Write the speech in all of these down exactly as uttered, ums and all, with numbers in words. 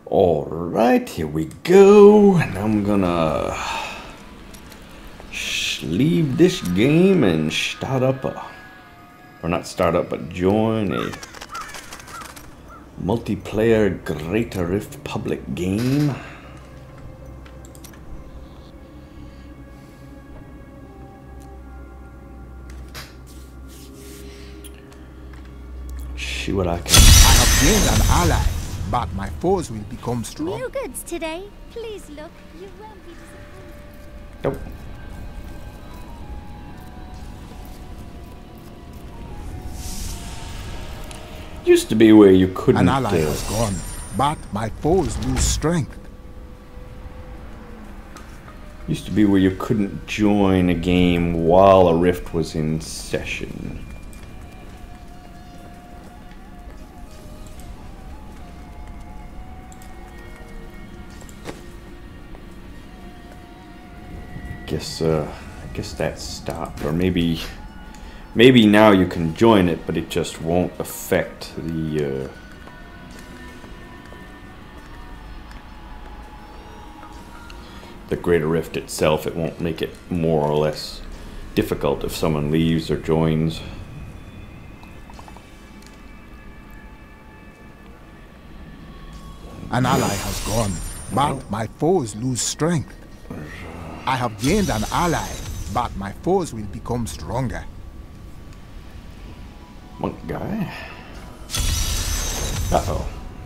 Alright, here we go. And I'm gonna leave this game and start up a, or not start up, but join a multiplayer Greater Rift public game. See what I can. I have gained an ally, but my foes will become strong. New goods today. Please look. You won't be disappointed. Nope. Used to be where you couldn't. An ally uh, has gone, but my foes lose strength. Used to be where you couldn't join a game while a rift was in session. Guess uh, I guess that stopped, or maybe maybe now you can join it, but it just won't affect the. Uh, the Greater Rift itself. It won't make it more or less difficult if someone leaves or joins. An ally has gone, but my foes lose strength. I have gained an ally, but my foes will become stronger. Monk guy. Uh-oh.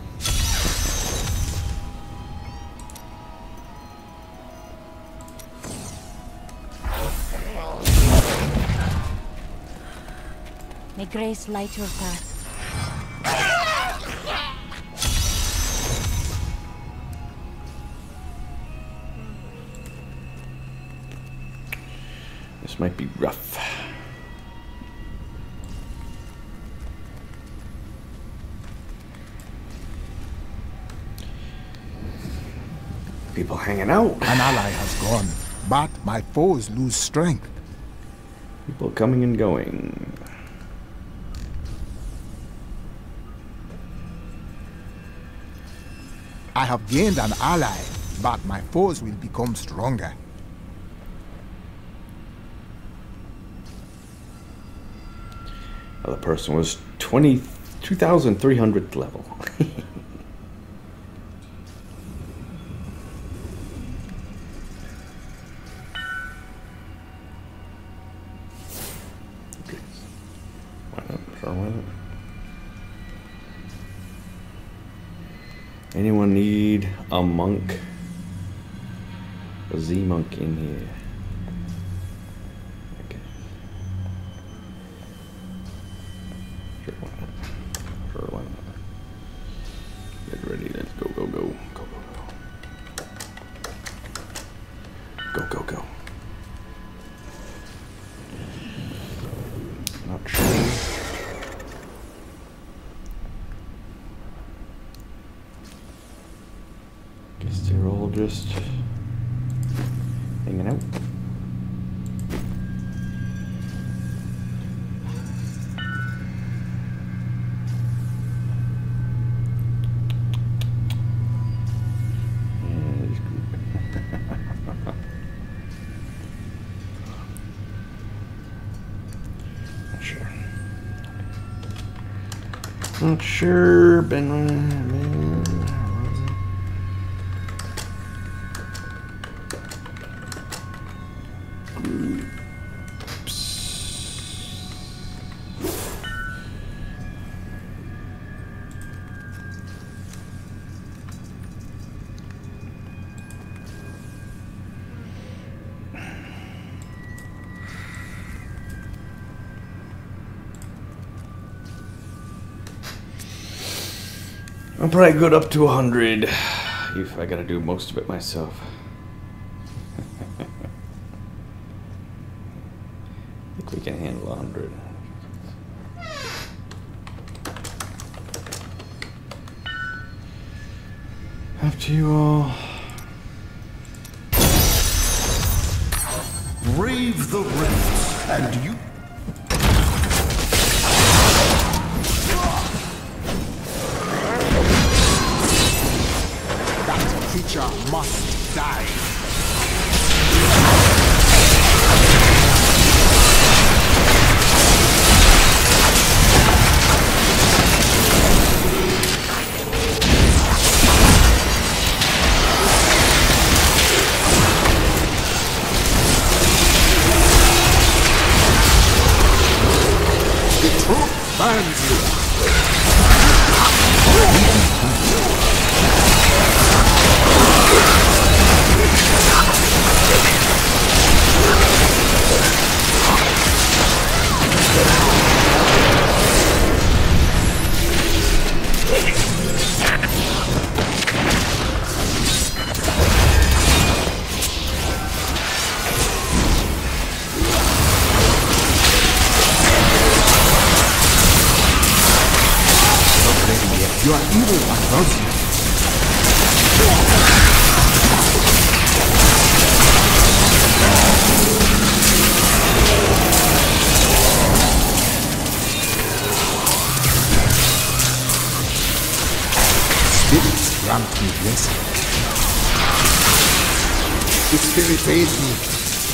May grace light your path. This might be rough. People hanging out. An ally has gone, but my foes lose strength. People coming and going. I have gained an ally, but my foes will become stronger. Other person was twenty two thousand three hundredth level. Okay. Why not? Sure, why not? Anyone need a monk? A Z monk in here? Okay. Sure, why not? Sure, why not? Get ready, let's go, go, go. Go, go, go. Go, go, go. Not sure. Guess they're all just hanging out. Yeah, this group. Not sure. Not sure, Ben. I'm probably good up to a hundred if I gotta do most of it myself. I think we can handle a hundred. Up to you all. Brave the rifts, and you. creature must die. The truth binds you. You are evil advancing. Spirits grant me blessing. The spirit aids me.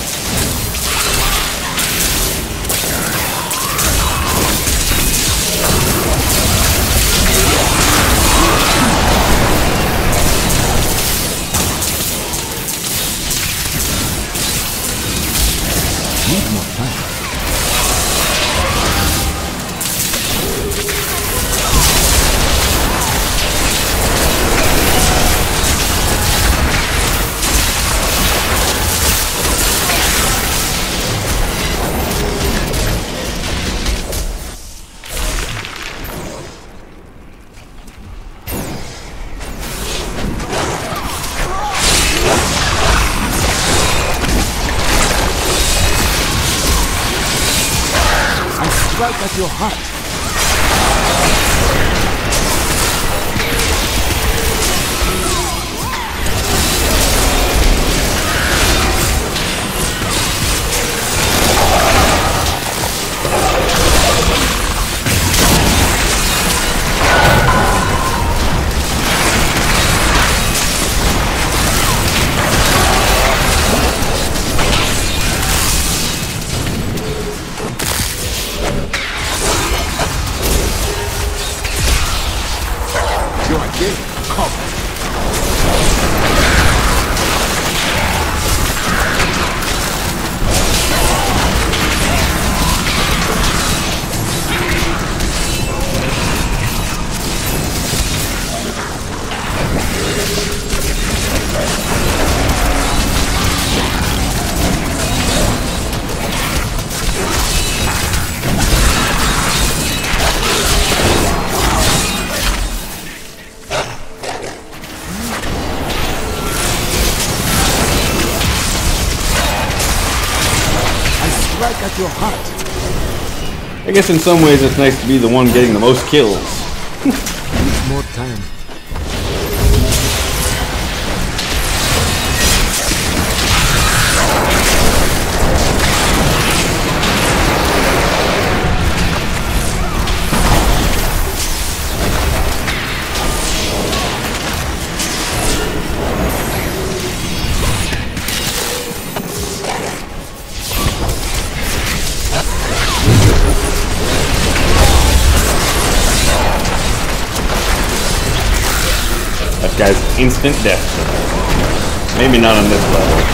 Need more time. Strike at your heart. Strike at your heart. I guess in some ways it's nice to be the one getting the most kills. Needs more time. That guy's instant death. Maybe not on this level.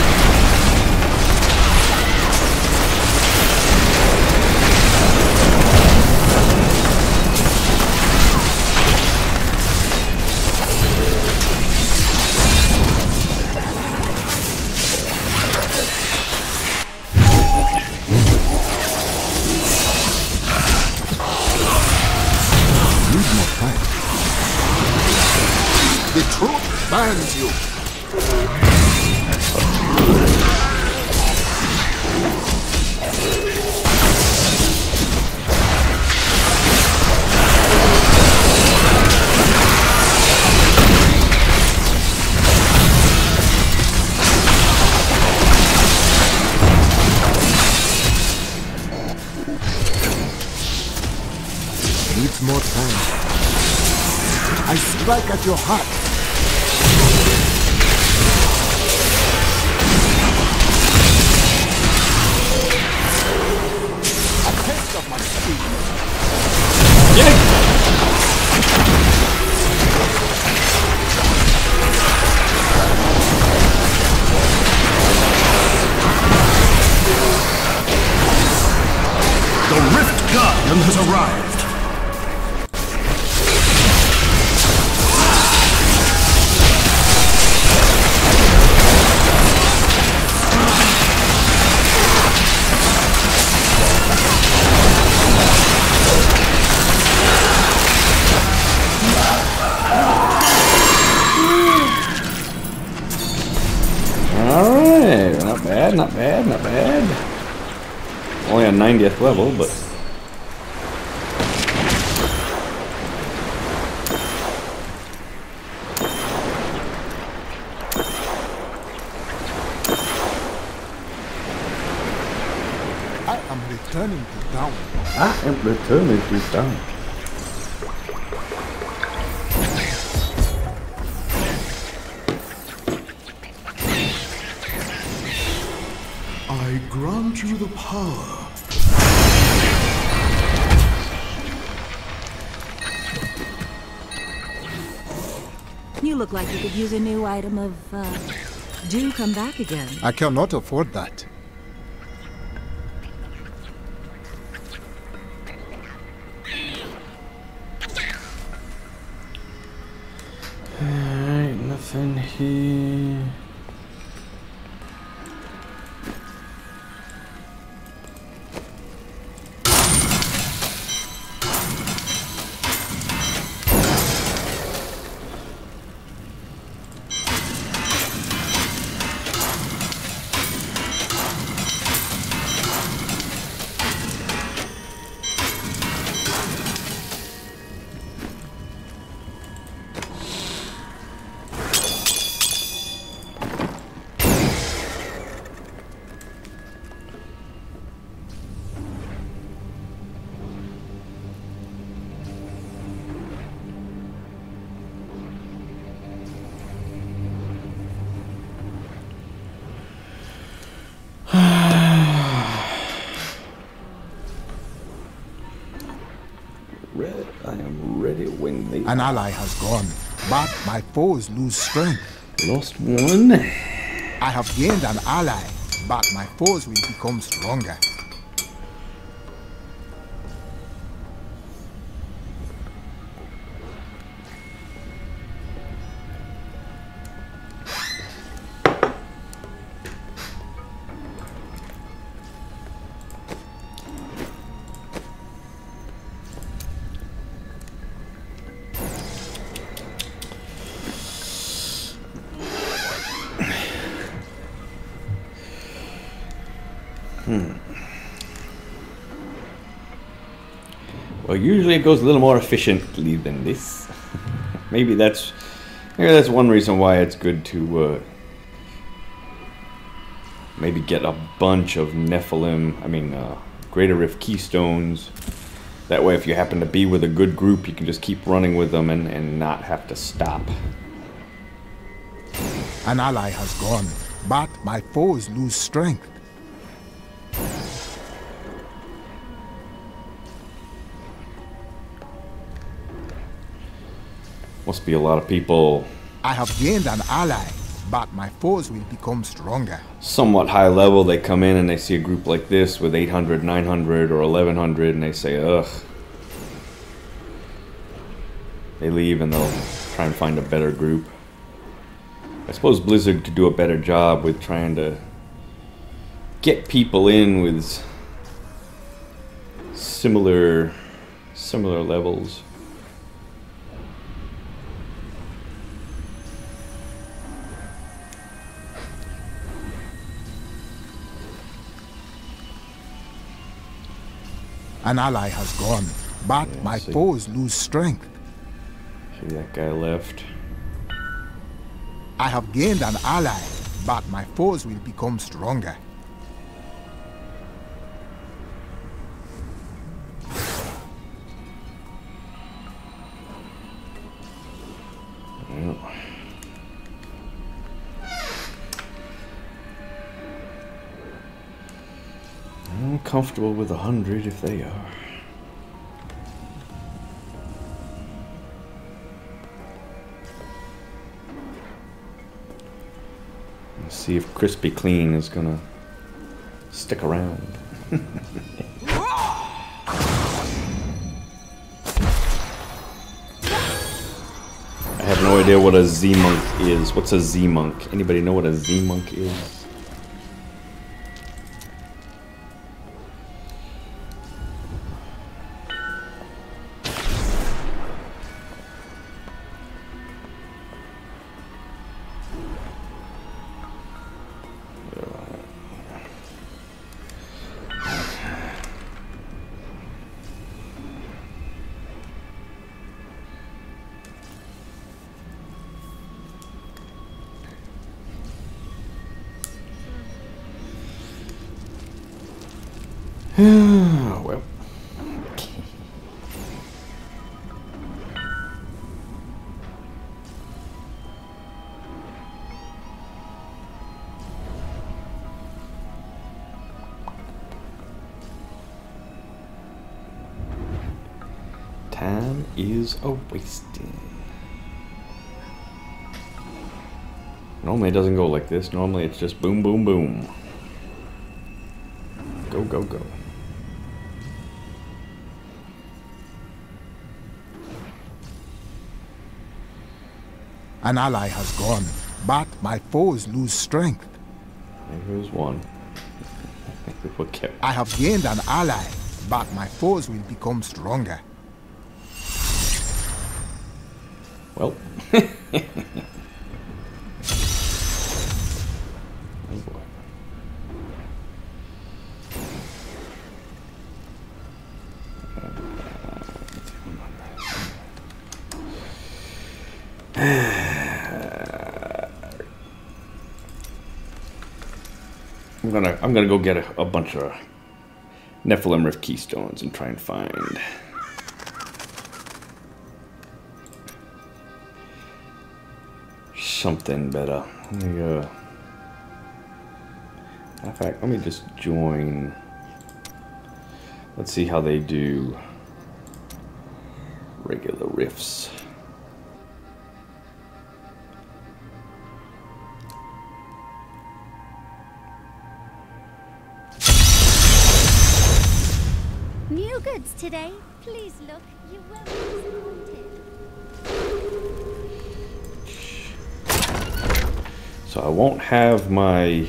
The truth binds you. Needs more time. I strike at your heart. bad, not bad, not bad. Only on ninetieth level, but... I am returning to town. I am returning to town. I grant you the power. You look like you could use a new item of, uh, do come back again. I cannot afford that. Alright, nothing here. Red, I am ready to win the... An ally has gone, but my foes lose strength. Lost one. I have gained an ally, but my foes will become stronger. Hmm. Well, usually it goes a little more efficiently than this. Maybe that's maybe that's one reason why it's good to uh, maybe get a bunch of Nephilim, I mean, uh, Greater Rift Keystones. That way, if you happen to be with a good group, you can just keep running with them and, and not have to stop. An ally has gone, but my foes lose strength. Must be a lot of people I have gained an ally, but my foes will become stronger. somewhat high level. They come in and they see a group like this with eight hundred, nine hundred, or eleven hundred, and they say, ugh. They leave and they'll try and find a better group. I suppose Blizzard could do a better job with trying to get people in with similar similar levels. An ally has gone, but Yeah, my see. foes lose strength. See, that guy left. I have gained an ally, but my foes will become stronger. Well. I'm comfortable with a hundred if they are. Let's see if Crispy Clean is gonna stick around. I have no idea what a Z-Monk is. What's a Z-Monk? Anybody know what a Z-Monk is? Well. Time is a wasting. Normally it doesn't go like this. Normally it's just boom, boom, boom. Go, go, go. An ally has gone, but my foes lose strength. Here's one. We'll get- I have gained an ally, but my foes will become stronger. Well. Oh boy. I'm gonna I'm gonna go get a, a bunch of Nephilim Rift keystones and try and find something better. Let me, uh, in fact, let me just join. Let's see how they do regular rifts. New goods today. Please look. You won't be disappointed. So I won't have my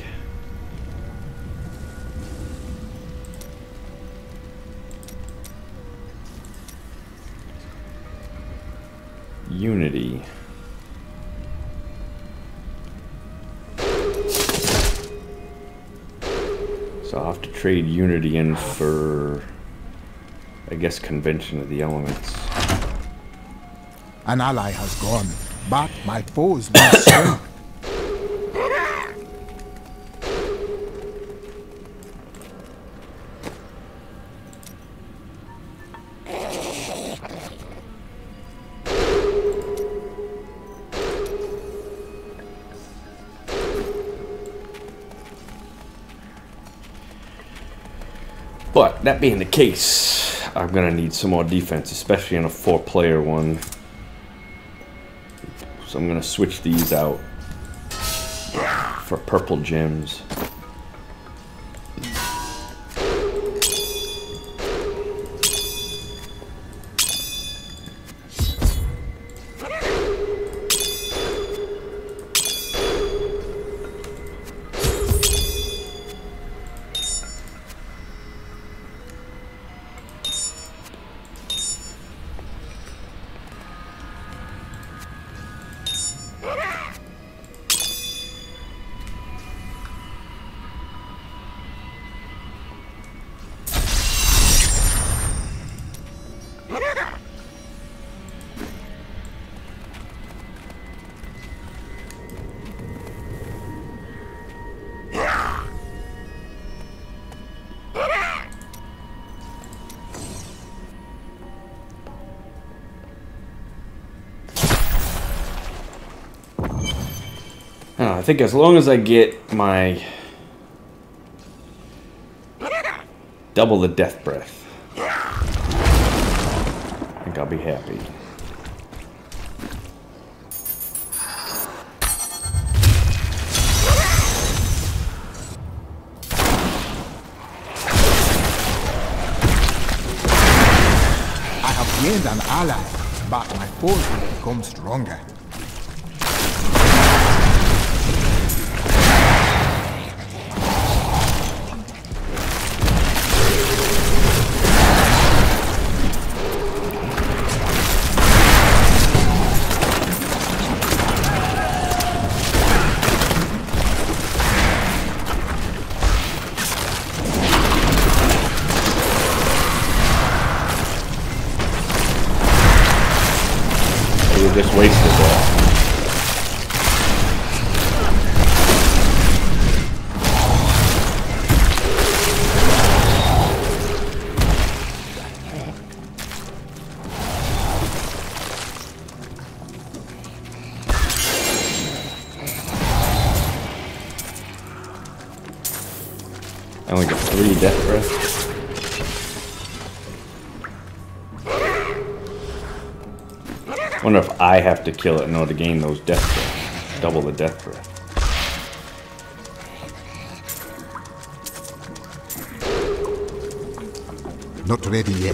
Unity. So I'll have to trade Unity in for, I guess, Convention of the Elements. An ally has gone, but my foes lose strength. But that being the case, I'm gonna need some more defense, especially in a four-player one. So I'm gonna switch these out for purple gems. I think as long as I get my double the death breath, I think I'll be happy. I have gained an ally, but my foes will become stronger. Just wasted that. I only got three death breath. Wonder if I have to kill it in order to gain those death breath. Double the death breath. Not ready yet.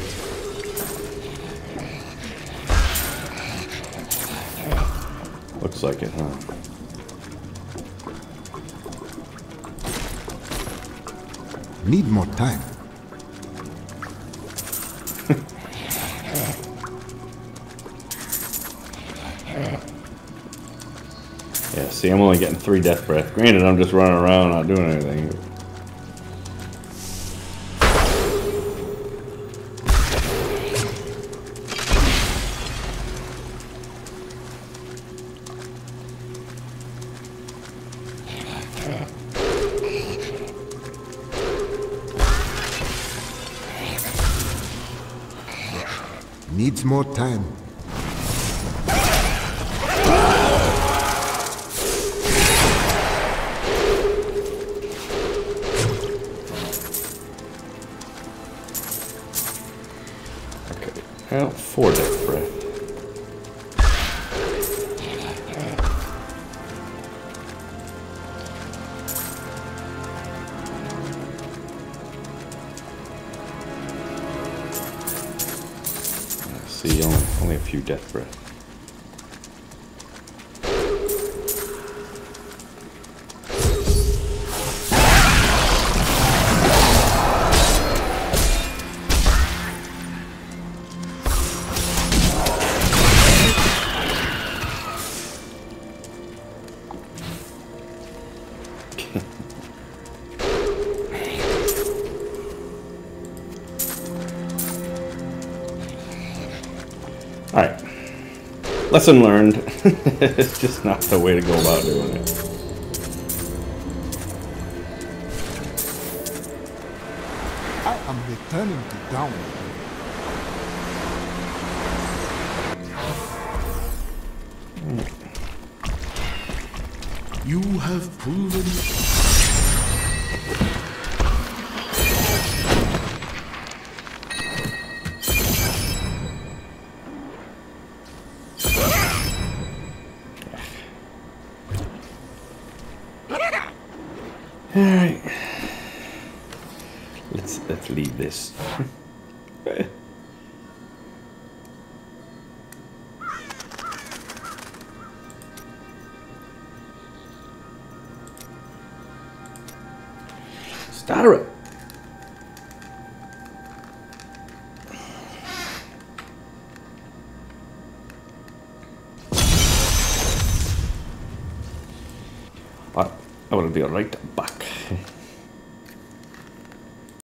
Looks like it, huh? Need more time. Yeah, see, I'm only getting three death breath. Granted, I'm just running around not doing anything. Needs more time. Okay, well, four death breath. See, only, only a few death breath. Alright. Lesson learned. It's just not the way to go about doing it. I am returning to down. You have proven... Alright. Let's let's leave this. Start it. I will be right back.